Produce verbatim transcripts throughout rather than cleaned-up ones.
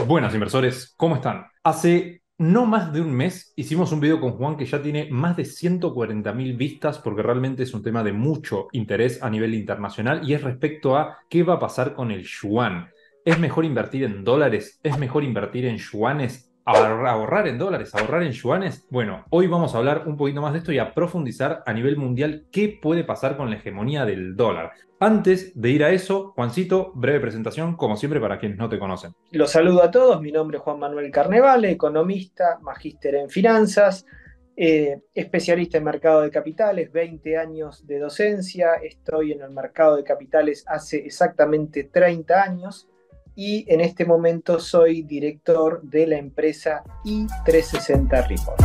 Buenas inversores, ¿cómo están? Hace no más de un mes hicimos un video con Juan que ya tiene más de ciento cuarenta mil vistas porque realmente es un tema de mucho interés a nivel internacional y es respecto a qué va a pasar con el yuan. ¿Es mejor invertir en dólares? ¿Es mejor invertir en yuanes? ¿Ahorrar ahorrar en dólares? ¿Ahorrar en yuanes? Bueno, hoy vamos a hablar un poquito más de esto y a profundizar a nivel mundial qué puede pasar con la hegemonía del dólar. Antes de ir a eso, Juancito, breve presentación, como siempre, para quienes no te conocen. Los saludo a todos, mi nombre es Juan Manuel Carnevale, economista, magíster en finanzas, eh, especialista en mercado de capitales, veinte años de docencia, estoy en el mercado de capitales hace exactamente treinta años y en este momento soy director de la empresa i trescientos sesenta Report.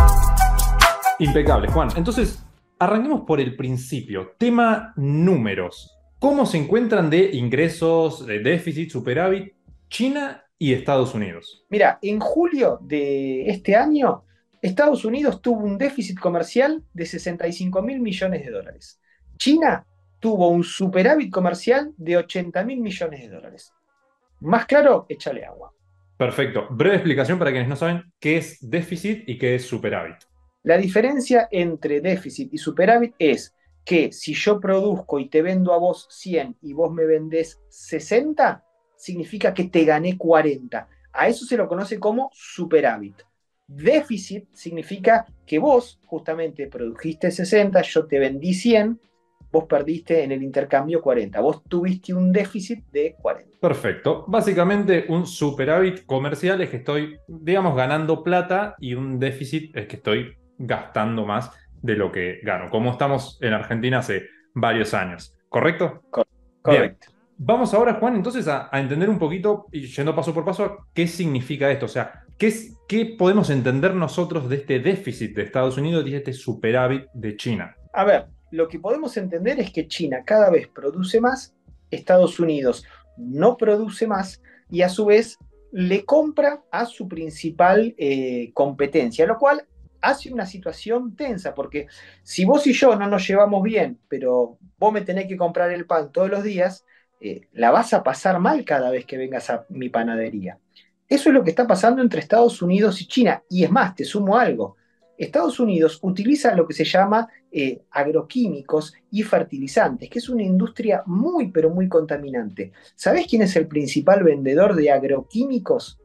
Impecable, Juan. Entonces, arranquemos por el principio. Tema números. ¿Cómo se encuentran de ingresos, de déficit, superávit, China y Estados Unidos? Mira, en julio de este año, Estados Unidos tuvo un déficit comercial de sesenta y cinco mil millones de dólares. China tuvo un superávit comercial de ochenta mil millones de dólares. Más claro, échale agua. Perfecto. Breve explicación para quienes no saben qué es déficit y qué es superávit. La diferencia entre déficit y superávit es que si yo produzco y te vendo a vos cien y vos me vendés sesenta, significa que te gané cuarenta. A eso se lo conoce como superávit. Déficit significa que vos justamente produjiste sesenta, yo te vendí cien, vos perdiste en el intercambio cuarenta. Vos tuviste un déficit de cuarenta. Perfecto. Básicamente, un superávit comercial es que estoy, digamos, ganando plata y un déficit es que estoy gastando más de lo que gano, como estamos en Argentina hace varios años. ¿Correcto? Bien. Correcto. Vamos ahora, Juan, entonces a, a entender un poquito, y yendo paso por paso, qué significa esto. O sea, ¿qué, es- qué podemos entender nosotros de este déficit de Estados Unidos y de este superávit de China? A ver, lo que podemos entender es que China cada vez produce más, Estados Unidos no produce más y a su vez le compra a su principal eh, competencia, lo cual hace una situación tensa, porque si vos y yo no nos llevamos bien, pero vos me tenés que comprar el pan todos los días, eh, la vas a pasar mal cada vez que vengas a mi panadería. Eso es lo que está pasando entre Estados Unidos y China. Y es más, te sumo algo. Estados Unidos utiliza lo que se llama eh, agroquímicos y fertilizantes, que es una industria muy, pero muy contaminante. ¿Sabés quién es el principal vendedor de agroquímicos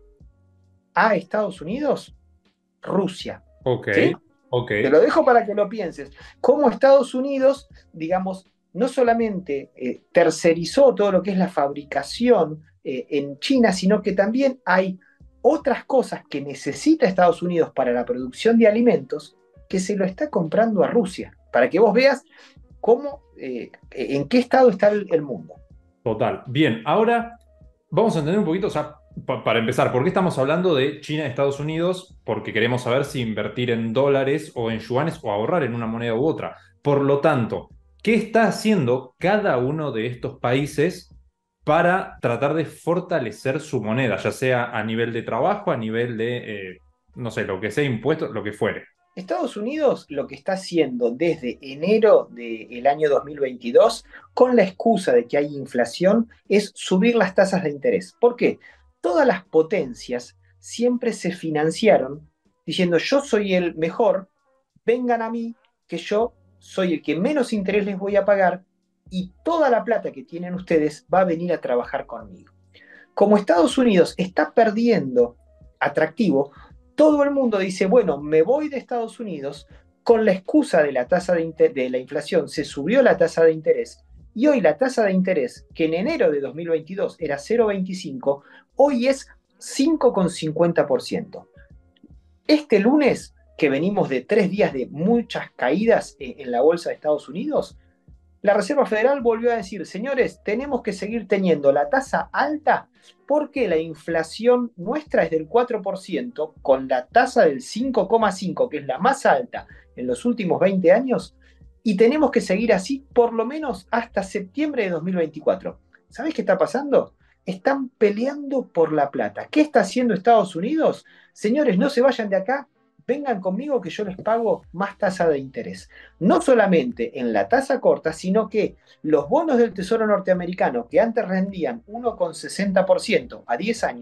a Estados Unidos? Rusia. Ok, ¿Sí? ok. Te lo dejo para que lo pienses. Cómo Estados Unidos, digamos, no solamente eh, tercerizó todo lo que es la fabricación eh, en China, sino que también hay otras cosas que necesita Estados Unidos para la producción de alimentos que se lo está comprando a Rusia, para que vos veas cómo, eh, en qué estado está el, el mundo. Total. Bien, ahora vamos a entender un poquito, o sea, pa- para empezar, ¿por qué estamos hablando de China y Estados Unidos? Porque queremos saber si invertir en dólares o en yuanes o ahorrar en una moneda u otra. Por lo tanto, ¿qué está haciendo cada uno de estos países para tratar de fortalecer su moneda, ya sea a nivel de trabajo, a nivel de, eh, no sé, lo que sea impuesto, lo que fuere? Estados Unidos lo que está haciendo desde enero del año dos mil veintidós, con la excusa de que hay inflación, es subir las tasas de interés. ¿Por qué? Todas las potencias siempre se financiaron diciendo yo soy el mejor, vengan a mí, que yo soy el que menos interés les voy a pagar y toda la plata que tienen ustedes va a venir a trabajar conmigo. Como Estados Unidos está perdiendo atractivo, todo el mundo dice, bueno, me voy de Estados Unidos con la excusa de la tasa de, de la inflación, se subió la tasa de interés y hoy la tasa de interés, que en enero de dos mil veintidós era cero coma veinticinco, hoy es cinco coma cincuenta por ciento. Este lunes, que venimos de tres días de muchas caídas en la bolsa de Estados Unidos, la Reserva Federal volvió a decir, señores, tenemos que seguir teniendo la tasa alta porque la inflación nuestra es del cuatro por ciento, con la tasa del cinco coma cinco por ciento, que es la más alta en los últimos veinte años, y tenemos que seguir así por lo menos hasta septiembre de dos mil veinticuatro. ¿Sabés qué está pasando? Están peleando por la plata. ¿Qué está haciendo Estados Unidos? Señores, no se vayan de acá, vengan conmigo que yo les pago más tasa de interés. No solamente en la tasa corta, sino que los bonos del Tesoro norteamericano, que antes rendían uno coma sesenta por ciento a diez años,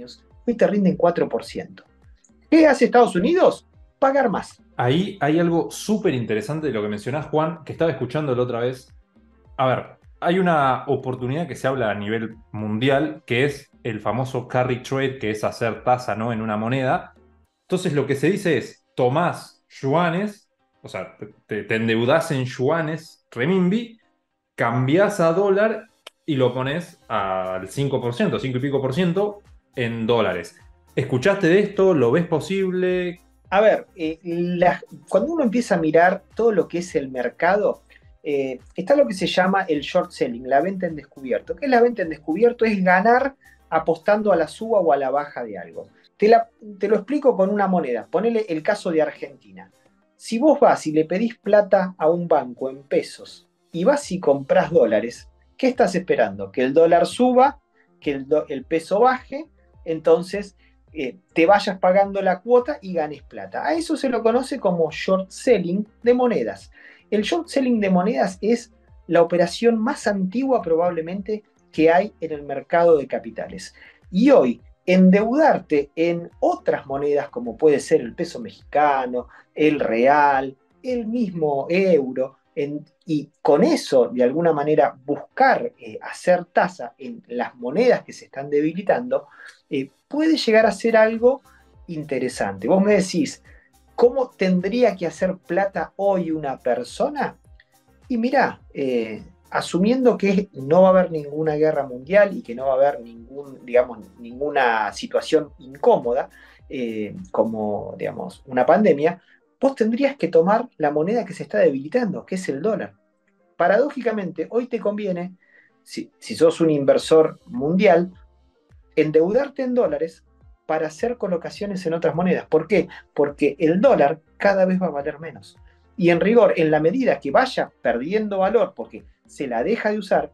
hoy te rinden cuatro por ciento. ¿Qué hace Estados Unidos? Pagar más. Ahí hay algo súper interesante de lo que mencionás, Juan, que estaba escuchando la otra vez. A ver, hay una oportunidad que se habla a nivel mundial, que es el famoso carry trade, que es hacer tasa, ¿no?, en una moneda. Entonces lo que se dice es, tomás yuanes, o sea, te, te endeudás en yuanes, renminbi, cambiás a dólar y lo pones al cinco por ciento, cinco y pico por ciento en dólares. ¿Escuchaste de esto? ¿Lo ves posible? A ver, eh, la, cuando uno empieza a mirar todo lo que es el mercado, eh, está lo que se llama el short selling, la venta en descubierto. ¿Qué es la venta en descubierto? Es ganar apostando a la suba o a la baja de algo. Te, la, te lo explico con una moneda. Ponele el caso de Argentina. Si vos vas y le pedís plata a un banco en pesos y vas y comprás dólares, ¿qué estás esperando? Que el dólar suba, que el, do, el peso baje, entonces eh, te vayas pagando la cuota y ganes plata. A eso se lo conoce como short selling de monedas. El short selling de monedas es la operación más antigua probablemente que hay en el mercado de capitales. Y hoy, endeudarte en otras monedas como puede ser el peso mexicano, el real, el mismo euro, en, y con eso, de alguna manera, buscar eh, hacer tasa en las monedas que se están debilitando, eh, puede llegar a ser algo interesante. Vos me decís, ¿cómo tendría que hacer plata hoy una persona? Y mirá, eh, asumiendo que no va a haber ninguna guerra mundial y que no va a haber ningún, digamos, ninguna situación incómoda, eh, como, digamos, una pandemia, vos tendrías que tomar la moneda que se está debilitando, que es el dólar. Paradójicamente, hoy te conviene, si, si sos un inversor mundial, endeudarte en dólares para hacer colocaciones en otras monedas. ¿Por qué? Porque el dólar cada vez va a valer menos. Y en rigor, en la medida que vaya perdiendo valor porque se la deja de usar,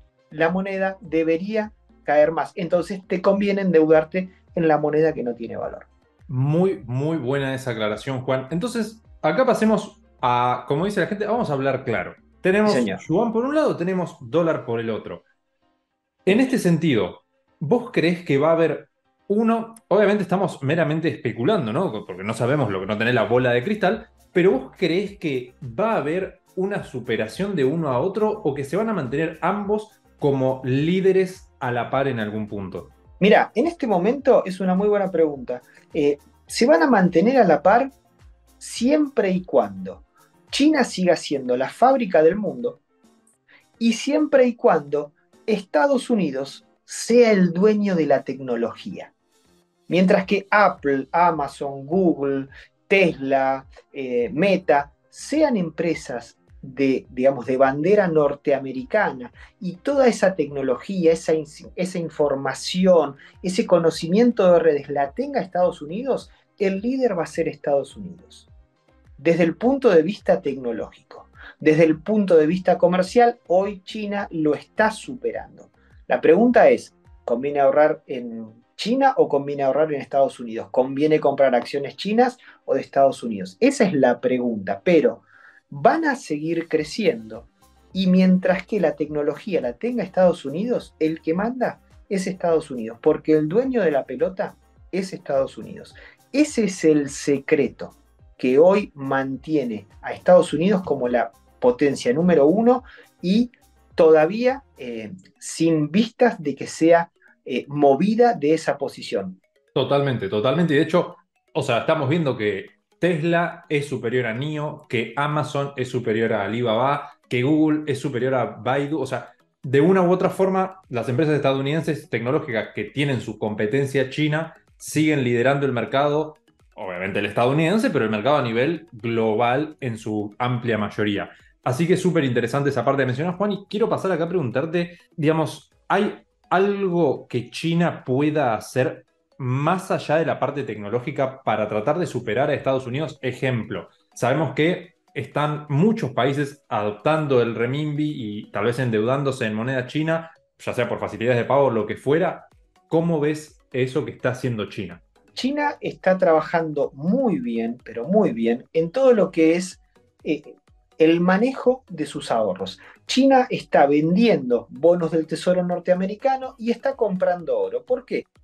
la moneda debería caer más. Entonces te conviene endeudarte en la moneda que no tiene valor. Muy, muy buena esa aclaración, Juan. Entonces, acá pasemos a, como dice la gente, vamos a hablar claro. Sí, Tenemos señor. yuan por un lado, tenemos dólar por el otro. En este sentido, ¿vos creés que va a haber uno? Obviamente estamos meramente especulando, ¿no? Porque no sabemos lo que no tenés la bola de cristal, pero ¿vos creés que va a haber una superación de uno a otro o que se van a mantener ambos como líderes a la par en algún punto? Mira, en este momento es una muy buena pregunta. Eh, ¿se van a mantener a la par siempre y cuando China siga siendo la fábrica del mundo y siempre y cuando Estados Unidos sea el dueño de la tecnología? Mientras que Apple, Amazon, Google, Tesla, eh, Meta sean empresas de, digamos, de bandera norteamericana y toda esa tecnología, esa, esa información, ese conocimiento de redes la tenga Estados Unidos, el líder va a ser Estados Unidos. Desde el punto de vista tecnológico, desde el punto de vista comercial, hoy China lo está superando. La pregunta es, ¿conviene ahorrar en China o conviene ahorrar en Estados Unidos? ¿Conviene comprar acciones chinas o de Estados Unidos? Esa es la pregunta, pero van a seguir creciendo y mientras que la tecnología la tenga Estados Unidos, el que manda es Estados Unidos, porque el dueño de la pelota es Estados Unidos. Ese es el secreto que hoy mantiene a Estados Unidos como la potencia número uno y todavía eh, sin vistas de que sea eh, movida de esa posición. Totalmente, totalmente. Y de hecho, o sea, estamos viendo que Tesla es superior a N I O, que Amazon es superior a Alibaba, que Google es superior a Baidu. O sea, de una u otra forma, las empresas estadounidenses tecnológicas que tienen su competencia china siguen liderando el mercado, obviamente el estadounidense, pero el mercado a nivel global en su amplia mayoría. Así que es súper interesante esa parte que mencionas, Juan, y quiero pasar acá a preguntarte, digamos, ¿hay algo que China pueda hacer más allá de la parte tecnológica para tratar de superar a Estados Unidos? Ejemplo, sabemos que están muchos países adoptando el renminbi y tal vez endeudándose en moneda china, ya sea por facilidades de pago o lo que fuera. ¿Cómo ves eso que está haciendo China? China está trabajando muy bien, pero muy bien, en todo lo que es eh, el manejo de sus ahorros. China está vendiendo bonos del Tesoro norteamericano y está comprando oro. ¿Por qué?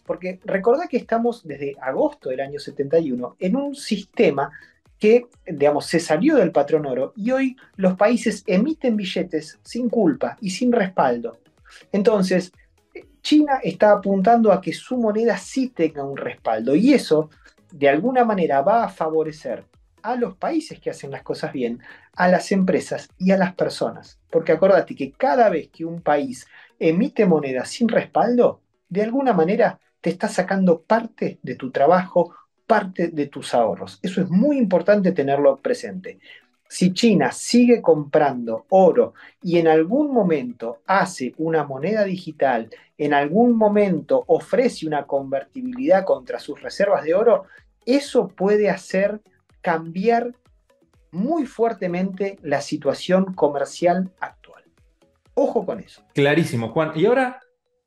Porque recordá que estamos desde agosto del año setenta y uno en un sistema que, digamos, se salió del patrón oro y hoy los países emiten billetes sin culpa y sin respaldo. Entonces, China está apuntando a que su moneda sí tenga un respaldo y eso, de alguna manera, va a favorecer a los países que hacen las cosas bien, a las empresas y a las personas. Porque acordate que cada vez que un país emite moneda sin respaldo, de alguna manera te está sacando parte de tu trabajo, parte de tus ahorros. Eso es muy importante tenerlo presente. Si China sigue comprando oro y en algún momento hace una moneda digital, en algún momento ofrece una convertibilidad contra sus reservas de oro, eso puede hacer cambiar muy fuertemente la situación comercial actual. Ojo con eso. Clarísimo, Juan. Y ahora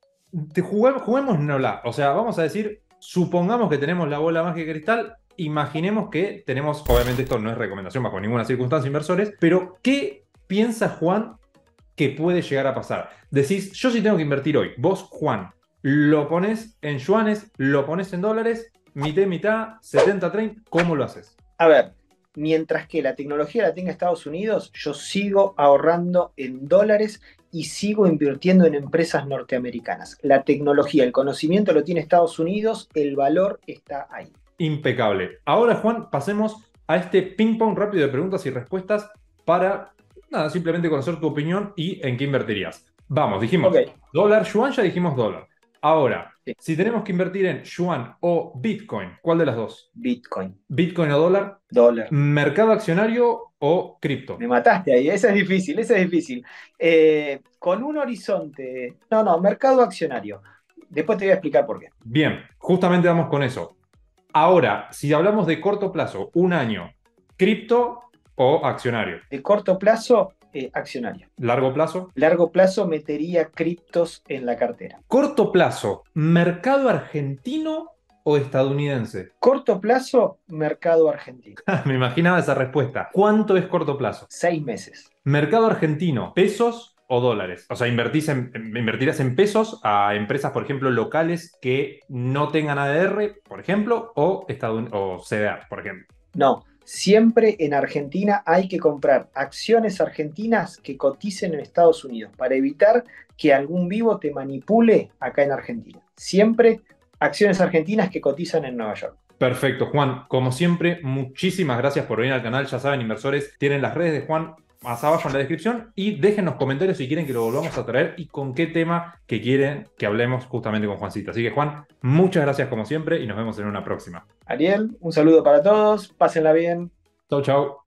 te juguemos, juguémosnosla. O sea, vamos a decir, supongamos que tenemos la bola mágica de cristal. Imaginemos que tenemos, obviamente esto no es recomendación bajo ninguna circunstancia, inversores, pero ¿qué piensa Juan que puede llegar a pasar? Decís, yo sí tengo que invertir hoy. Vos, Juan, lo pones en yuanes, lo pones en dólares, mitad y mitad, setenta treinta, ¿cómo lo haces? A ver, mientras que la tecnología la tenga Estados Unidos, yo sigo ahorrando en dólares y sigo invirtiendo en empresas norteamericanas. La tecnología, el conocimiento lo tiene Estados Unidos, el valor está ahí. Impecable. Ahora, Juan, pasemos a este ping-pong rápido de preguntas y respuestas para, nada, simplemente conocer tu opinión y en qué invertirías. Vamos, dijimos Ok. dólar, yuan, ya dijimos dólar. Ahora, Sí. si tenemos que invertir en yuan o Bitcoin, ¿cuál de las dos? Bitcoin. ¿Bitcoin o dólar? Dólar. ¿Mercado accionario o cripto? Me mataste ahí, esa es difícil, esa es difícil. Eh, con un horizonte, no, no, mercado accionario. Después te voy a explicar por qué. Bien, justamente vamos con eso. Ahora, si hablamos de corto plazo, un año, ¿cripto o accionario? De corto plazo, eh, accionario. ¿Largo plazo? Largo plazo, metería criptos en la cartera. Corto plazo, ¿mercado argentino o estadounidense? Corto plazo, mercado argentino. Me imaginaba esa respuesta. ¿Cuánto es corto plazo? Seis meses. Mercado argentino, ¿pesos o dólares? O sea, invertís en, en- invertirás en pesos a empresas, por ejemplo, locales que no tengan A D R, por ejemplo, o, estadoun- o C D R, por ejemplo. No, siempre en Argentina hay que comprar acciones argentinas que coticen en Estados Unidos para evitar que algún vivo te manipule acá en Argentina. Siempre acciones argentinas que cotizan en Nueva York. Perfecto, Juan. Como siempre, muchísimas gracias por venir al canal. Ya saben, inversores, tienen las redes de Juan más abajo en la descripción y dejen los comentarios si quieren que lo volvamos a traer y con qué tema que quieren que hablemos justamente con Juancito. Así que, Juan, muchas gracias como siempre y nos vemos en una próxima. Ariel, un saludo para todos, pásenla bien. Chau, chau.